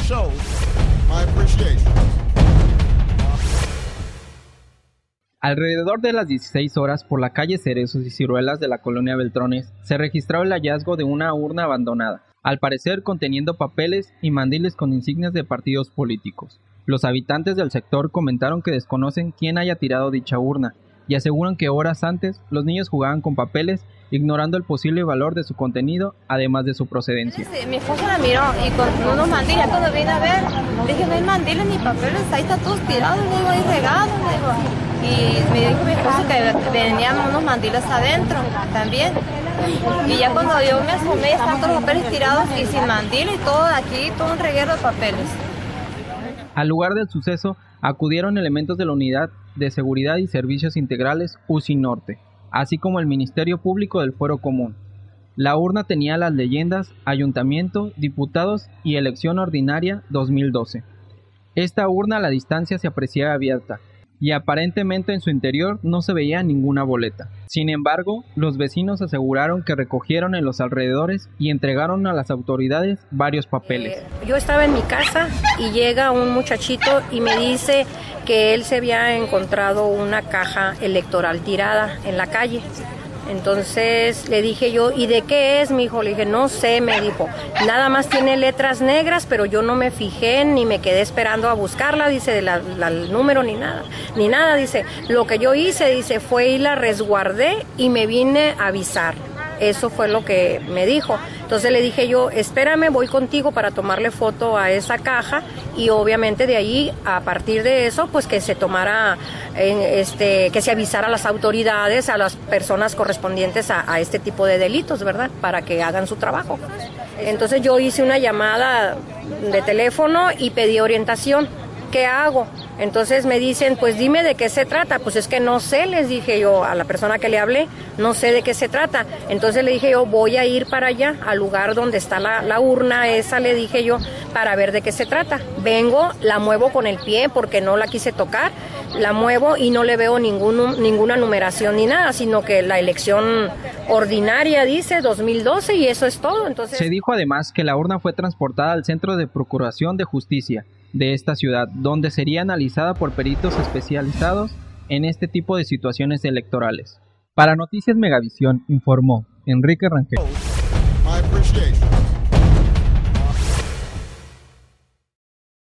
show my appreciation. Alrededor de las 16 horas, por la calle Cerezos y Ciruelas de la colonia Beltrones, se registró el hallazgo de una urna abandonada, al parecer conteniendo papeles y mandiles con insignias de partidos políticos. Los habitantes del sector comentaron que desconocen quién haya tirado dicha urna, y aseguran que horas antes los niños jugaban con papeles, ignorando el posible valor de su contenido, además de su procedencia. Mi esposo la miró y con unos mandiles, cuando vine a ver, dije, no hay mandiles ni papeles, ahí está todos tirados, le digo, ahí regados, le digo. Y me dijo mi esposo que venían unos mandiles adentro también. Y ya cuando yo me asomé, estaban todos los papeles tirados y sin mandil y todo aquí, todo un reguero de papeles. Al lugar del suceso acudieron elementos de la Unidad de Seguridad y Servicios Integrales UCI Norte, así como el Ministerio Público del Fuero Común. La urna tenía las leyendas Ayuntamiento, Diputados y Elección Ordinaria 2012. Esta urna a la distancia se apreciaba abierta, y aparentemente en su interior no se veía ninguna boleta. Sin embargo, los vecinos aseguraron que recogieron en los alrededores y entregaron a las autoridades varios papeles. Yo estaba en mi casa y llega un muchachito y me dice que él se había encontrado una caja electoral tirada en la calle. Entonces le dije yo, ¿y de qué es, mijo? Le dije, no sé, me dijo, nada más tiene letras negras, pero yo no me fijé ni me quedé esperando a buscarla, dice, el número ni nada, dice, lo que yo hice, dice, fue y la resguardé y me vine a avisar. Eso fue lo que me dijo. Entonces le dije yo, espérame, voy contigo para tomarle foto a esa caja y obviamente de ahí, a partir de eso, pues que se tomara, que se avisara a las autoridades, a las personas correspondientes a este tipo de delitos, ¿verdad? Para que hagan su trabajo. Entonces yo hice una llamada de teléfono y pedí orientación. ¿Qué hago? Entonces me dicen, pues dime de qué se trata. Pues es que no sé, les dije yo a la persona que le hablé, no sé de qué se trata. Entonces le dije yo, voy a ir para allá, al lugar donde está la urna esa, le dije yo, para ver de qué se trata. Vengo, la muevo con el pie porque no la quise tocar, la muevo y no le veo ninguna numeración ni nada, sino que la elección ordinaria dice 2012 y eso es todo. Entonces se dijo además que la urna fue transportada al Centro de Procuración de Justicia de esta ciudad, donde sería analizada por peritos especializados en este tipo de situaciones electorales. Para Noticias Megavisión informó Enrique Rangel.